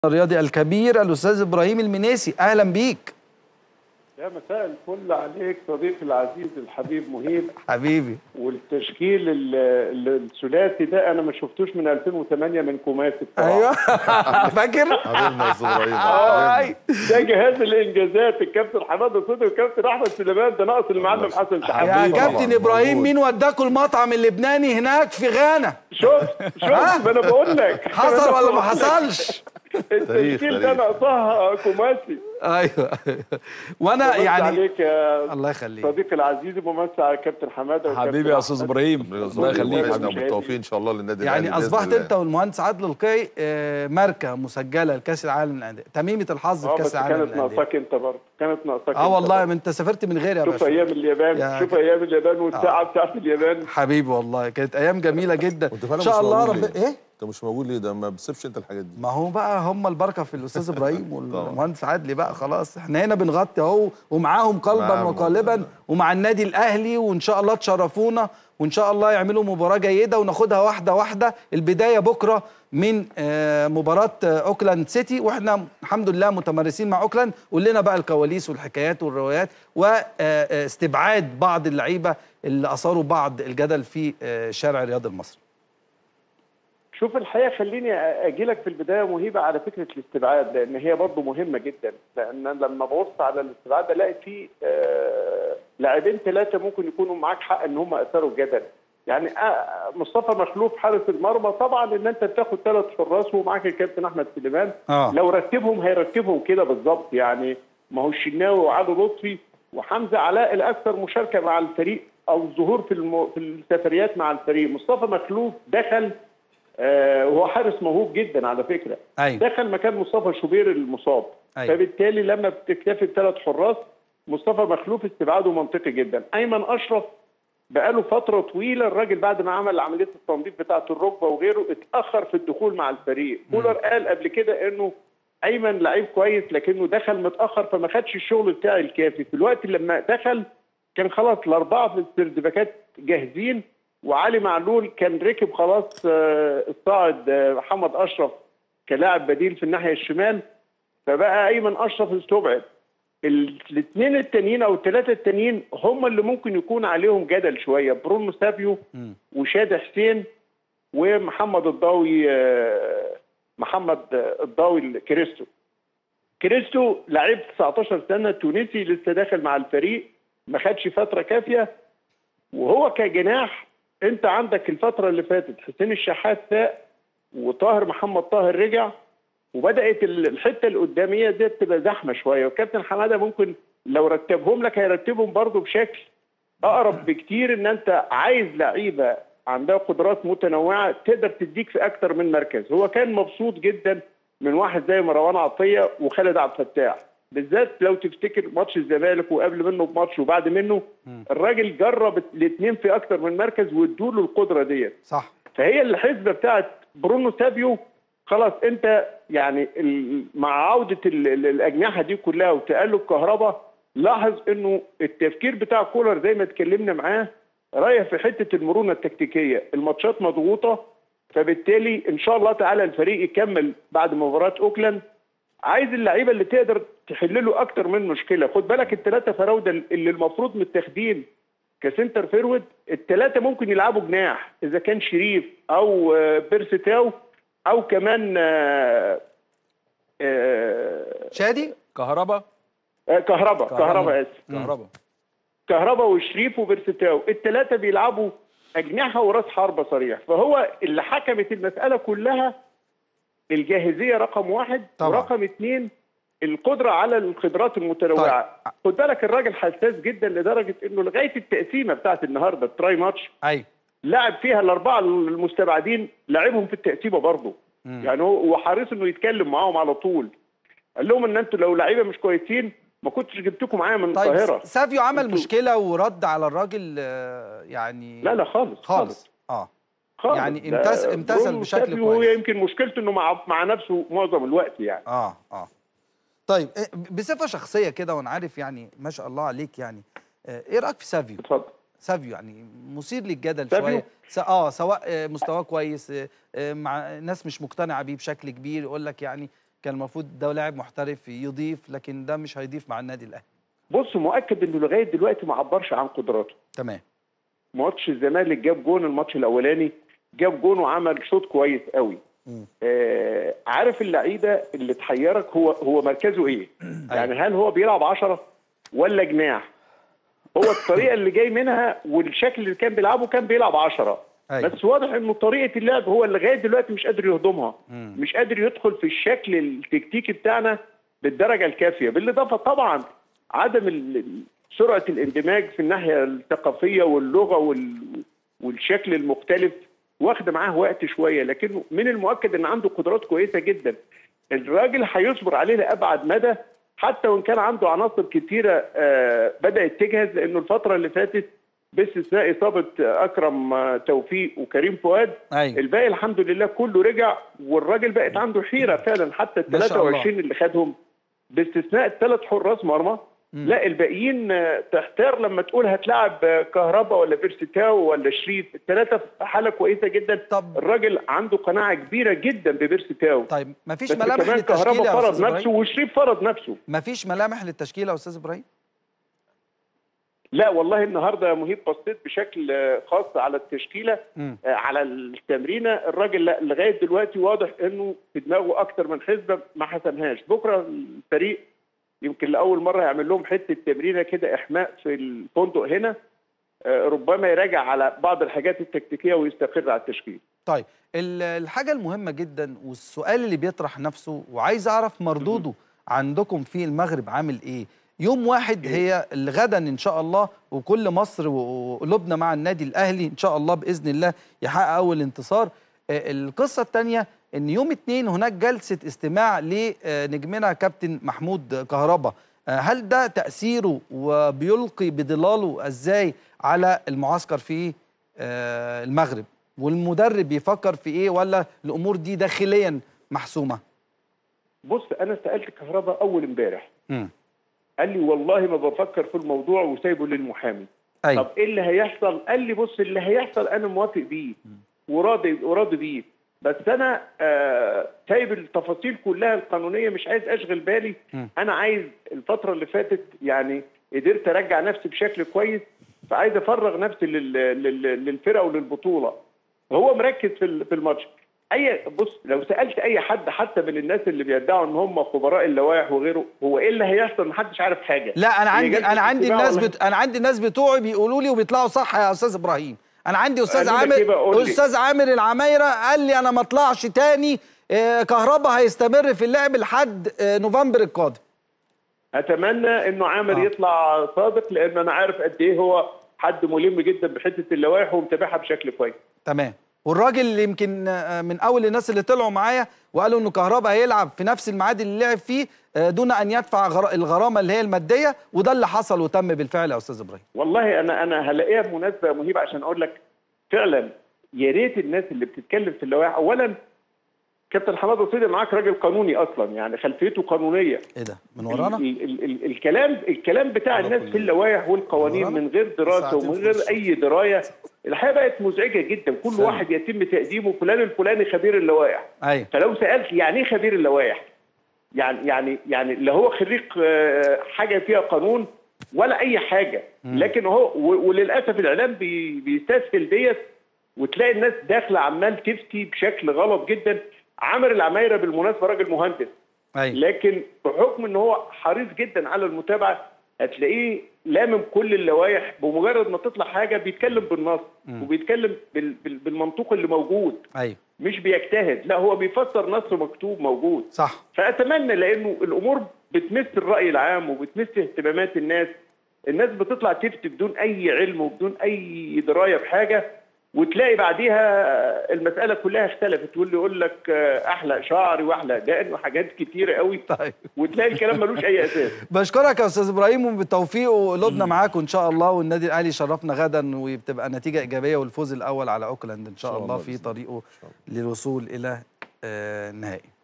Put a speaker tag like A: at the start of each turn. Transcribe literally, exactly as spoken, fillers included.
A: الرياضي الكبير الأستاذ إبراهيم المنيسي، أهلا بيك.
B: يا مساء الفل عليك صديقي العزيز الحبيب مهيب
A: حبيبي.
B: والتشكيل الثلاثي ده انا ما شفتوش من ألفين وثمانية من كوماسي بصراحه.
A: ايوه فاكر؟
C: حبيبنا يا استاذ ابراهيم.
A: اه
B: ده جهاز الانجازات، الكابتن حماده صدقي والكابتن احمد سليمان، ده ناقص المعلم حسن شحاته.
A: يا كابتن ابراهيم، مين وداكوا المطعم اللبناني هناك في غانا؟
B: شفت شفت ما انا بقول لك
A: حصل ولا ما حصلش؟
B: التشكيل ده ناقصها كوماسي.
A: ايوه وانا يعني
B: عليك يا
A: الله يخليك
B: صديقي العزيز، بمسي على الكابتن حماده
D: حبيبي يا استاذ ابراهيم، الله يخليك.
C: بالتوفيق ان شاء الله للنادي
A: يعني
C: الاهلي.
A: اصبحت انت والمهندس عادل القيعي ماركه مسجله لكاس العالم للانديه، تميمه الحظ في كاس العالم
B: للانديه. كانت ناقصاك انت برضه، كانت ناقصاك
A: اه والله، ما انت سافرت من غيري يا باشا.
B: شوف ايام اليابان، شوف ايام اليابان والساعه
A: آه.
B: بتاعت اليابان.
A: حبيبي والله كانت ايام جميله جدا. ان شاء الله رب ايه
C: انت مش موجود ليه؟ ده ما بتسيبش انت الحاجات دي.
A: ما هو بقى هم البركه في الاستاذ ابراهيم والمهندس عادلي بقى، خلاص احنا هنا بنغطي اهو ومعاهم قلبا وقالبا ومع النادي الاهلي، وان شاء الله تشرفونا وان شاء الله يعملوا مباراه جيده وناخدها واحده واحده. البدايه بكره من مباراه اوكلاند سيتي، واحنا الحمد لله متمرسين مع اوكلاند. قول لنا بقى الكواليس والحكايات والروايات واستبعاد بعض اللعيبه اللي اثاروا بعض الجدل في شارع الرياض المصري.
B: شوف الحقيقه خليني اجي لك في البدايه مهيبه على فكره الاستبعاد، لان هي برضه مهمه جدا. لان لما ببص على الاستبعاد الاقي في آه لاعبين ثلاثه ممكن يكونوا معاك حق ان هم اثاروا الجدل. يعني آه مصطفى مخلوف حارس المرمى، طبعا ان انت بتاخد ثلاث حراس ومعاك الكابتن احمد سليمان.
A: آه.
B: لو رتبهم هيرتبهم كده بالظبط، يعني ما هو الشناوي وعلي لطفي وحمزه علاء الاكثر مشاركه مع الفريق او الظهور في الم... في السفريات مع الفريق. مصطفى مخلوف دخل آه وهو حارس موهوب جدا على فكره.
A: أيوة.
B: دخل مكان مصطفى شوبير المصاب.
A: أيوة.
B: فبالتالي لما بتكتفي بثلاث حراس مصطفى مخلوف استبعاده منطقي جدا. ايمن اشرف بقاله فتره طويله الراجل بعد ما عمل عمليه التنظيف بتاعه الركبه وغيره اتاخر في الدخول مع الفريق. كولر قال قبل كده انه ايمن لعيب كويس لكنه دخل متاخر فما خدش الشغل بتاعي الكافي. في الوقت لما دخل كان خلاص الاربعه في السيرتيفيكات جاهزين، وعلي معلول كان ركب خلاص الصاعد محمد اشرف كلاعب بديل في الناحيه الشمال، فبقى ايمن اشرف استبعد. الاثنين التانيين او الثلاثه التانيين هم اللي ممكن يكون عليهم جدل شويه، برونو سافيو وشادي حسين ومحمد الضاوي، محمد الضاوي كريستو. كريستو لعيب تسعتاشر سنه تونسي لسه داخل مع الفريق، ما خدش فتره كافيه، وهو كجناح انت عندك الفتره اللي فاتت حسين الشحات فاق وطاهر محمد طاهر رجع، وبدات الحته القداميه دي تبقى زحمه شويه. وكابتن حماده ممكن لو رتبهم لك هيرتبهم برضه بشكل اقرب بكتير، ان انت عايز لعيبه عندها قدرات متنوعه تقدر تديك في اكتر من مركز. هو كان مبسوط جدا من واحد زي مروان عطيه وخالد عبد الفتاح بالذات. لو تفتكر ماتش الزمالك وقبل منه بماتش وبعد منه، الراجل جرب الاثنين في اكتر من مركز وادوا له القدره ديت.
A: صح.
B: فهي الحسبه بتاعت برونو سافيو خلاص. انت يعني مع عوده الاجنحه دي كلها وتالق كهربا، لاحظ انه التفكير بتاع كولر زي ما اتكلمنا معاه رايح في حته المرونه التكتيكيه. الماتشات مضغوطه، فبالتالي ان شاء الله تعالى الفريق يكمل بعد مباراه اوكلاند. عايز اللعيبه اللي تقدر تحل له اكتر من مشكله. خد بالك الثلاثه فراوده اللي المفروض متاخدين كسنتر فيرود، الثلاثه ممكن يلعبوا جناح، اذا كان شريف او بيرستاو او كمان آآ آآ
A: شادي
D: كهربا
B: كهربا كهربا اسف
D: كهربا
B: كهربا وشريف وبيرستاو، الثلاثه بيلعبوا اجنحه وراس حربه صريح. فهو اللي حكمت المساله كلها الجاهزيه رقم واحد، طبعا. ورقم اثنين القدره على الخبرات المتنوعه. طيب. خد بالك الراجل حساس جدا لدرجه انه لغايه التقسيمه بتاعت النهارده التراي ماتش
A: ايوه
B: لعب فيها الاربعه المستبعدين، لعبهم في التقسيمه برضه. يعني هو حريص انه يتكلم معاهم على طول، قال لهم ان انتوا لو لعيبه مش كويسين ما كنتش جبتكم معايا من القاهره.
A: طيب سافيو عمل انتو... مشكله ورد على الراجل يعني
B: لا لا خالص
A: خالص, خالص. اه
B: خالص.
A: يعني امتثل امتثل بشكل كويس.
B: هو يمكن مشكلته انه مع مع نفسه معظم الوقت يعني.
A: اه اه طيب بصفه شخصيه كده، وانا عارف يعني ما شاء الله عليك، يعني ايه رايك في سافيو؟
B: اتفضل.
A: سافيو يعني مثير للجدل شويه، اه سواء مستواه كويس، مع ناس مش مقتنعه بيه بشكل كبير، يقول لك يعني كان المفروض ده لاعب محترف يضيف، لكن ده مش هيضيف مع النادي الاهلي.
B: بص، مؤكد انه لغايه دلوقتي ما عبرش عن قدراته.
A: تمام.
B: ماتش الزمالك جاب جون، الماتش الاولاني جاب جون وعمل شوط كويس قوي. آه عارف اللعيبه اللي تحيرك هو هو مركزه ايه؟ يعني هل هو بيلعب عشرة ولا جناح؟ هو الطريقه اللي جاي منها والشكل اللي كان بيلعبه كان بيلعب عشرة. أيوة. بس واضح انه طريقه اللعب هو اللي لغايه دلوقتي مش قادر يهضمها، مم. مش قادر يدخل في الشكل التكتيكي بتاعنا بالدرجه الكافيه، بالاضافه طبعا عدم سرعه الاندماج في الناحيه الثقافيه واللغه وال... والشكل المختلف واخد معاه وقت شويه، لكن من المؤكد ان عنده قدرات كويسه جدا. الراجل هيصبر عليه لابعد مدى، حتى وان كان عنده عناصر كتيره آه بدات تجهز، لانه الفتره اللي فاتت باستثناء اصابه اكرم توفيق وكريم فؤاد، أيوة. الباقي الحمد لله كله رجع، والراجل بقت عنده حيره فعلا. حتى ال ثلاثة وعشرين اللي خدهم باستثناء الثلاث حراس مرمى، لا الباقيين تحتار لما تقول هتلعب كهربا ولا فيرسيتاو ولا شريف، الثلاثه في حاله كويسه جدا. طب الراجل عنده قناعه كبيره جدا بفيرسيتاو.
A: طيب مفيش ملامح للتشكيله
B: كهربا فرض نفسه وشريف فرض نفسه.
A: مفيش ملامح للتشكيله يا استاذ ابراهيم؟
B: لا والله النهارده يا مهيب بصيت بشكل خاص على التشكيله، م. على التمرينه، الراجل لا لغايه دلوقتي واضح انه في دماغه اكتر من حسبه ما حسمهاش. بكره الفريق يمكن لاول مره يعمل لهم حته تمرينه كده احماء في الفندق هنا، ربما يراجع على بعض الحاجات التكتيكيه ويستقر على التشكيل.
A: طيب الحاجه المهمه جدا والسؤال اللي بيطرح نفسه وعايز اعرف مردوده عندكم في المغرب عامل ايه؟ يوم واحد هي غدا ان شاء الله، وكل مصر وقلوبنا مع النادي الاهلي ان شاء الله باذن الله يحقق اول انتصار. القصه الثانيه ان يوم اثنين هناك جلسه استماع لنجمنا كابتن محمود كهربا، هل ده تاثيره وبيلقي بظلاله ازاي على المعسكر في المغرب؟ والمدرب بيفكر في ايه، ولا الامور دي داخليا محسومه؟
B: بص انا سالت كهربا اول امبارح، قال لي والله ما بفكر في الموضوع وسايبه للمحامي. أيوة. طب ايه اللي هيحصل؟ قال لي بص اللي هيحصل انا موافق بيه وراضي وراضي بيه، بس انا آه سايب التفاصيل كلها القانونيه، مش عايز اشغل بالي. م. انا عايز الفتره اللي فاتت يعني قدرت ارجع نفسي بشكل كويس، فعايز افرغ نفسي لل... لل... للفرقه وللبطوله. هو مركز في في الماتش. اي بص لو سالت اي حد حتى من الناس اللي بيدعوا ان هم خبراء اللوائح وغيره، هو ايه اللي هيحصل؟ محدش عارف حاجه.
A: لا انا عندي انا عندي الناس بت... انا عندي الناس بتوعي بيقولوا لي وبيطلعوا صح يا استاذ ابراهيم. انا عندي استاذ عامر استاذ عامر العمايره قال لي انا ما اطلعش تاني، آه كهربا هيستمر في اللعب لحد آه نوفمبر القادم.
B: اتمنى انه عامر آه. يطلع صادق، لان انا عارف قد ايه هو حد ملم جدا بحته اللوائح ومتابعها بشكل كويس.
A: تمام. والراجل اللي يمكن من اول الناس اللي طلعوا معايا وقالوا انه كهربا هيلعب في نفس الميعاد اللي لعب فيه دون ان يدفع الغرامه اللي هي الماديه، وده اللي حصل وتم بالفعل يا استاذ ابراهيم.
B: والله انا انا هلاقيها مناسبه يا مهيب عشان اقول لك فعلا يا ريت الناس اللي بتتكلم في اللوائح، اولا كابتن حماده صيدي معاك راجل قانوني اصلا، يعني خلفيته قانونيه.
A: ايه ده من ورانا؟
B: ال ال ال الكلام الكلام بتاع الناس في اللوائح والقوانين من غير دراسه ومن غير اي درايه، الحقيقه بقت مزعجه جدا. كل سلام. واحد يتم تقديمه فلان الفلاني خبير اللوائح.
A: أيوة.
B: فلو سالت يعني ايه خبير اللوائح؟ يعني يعني يعني لا هو خريج حاجه فيها قانون ولا اي حاجه، م. لكن هو وللاسف الاعلام بي بيستسهل ديت، وتلاقي الناس داخله عمال تفتي بشكل غلط جدا. عامر العمايره بالمناسبه راجل مهندس، أيوة. لكن بحكم ان هو حريص جدا على المتابعه هتلاقيه لامم كل اللوائح، بمجرد ما تطلع حاجه بيتكلم بالنص م. وبيتكلم بال بال بالمنطوق اللي موجود.
A: أيوة.
B: مش بيجتهد، لا هو بيفسر نص مكتوب موجود.
A: صح.
B: فاتمنى لانه الامور بتمس الراي العام وبتمس اهتمامات الناس، الناس بتطلع تفتي بدون اي علم وبدون اي درايه بحاجه، وتلاقي بعديها المساله كلها اختلفت، واللي يقول لك احلق شعري واحلق دقن وحاجات كتيره قوي. طيب. وتلاقي الكلام ملوش اي اساس.
A: بشكرك يا استاذ ابراهيم وبالتوفيق، وقلوبنا معاكم ان شاء الله، والنادي الاهلي يشرفنا غدا وبتبقى نتيجه ايجابيه والفوز الاول على اوكلاند ان شاء الله في طريقه للوصول الى النهائي.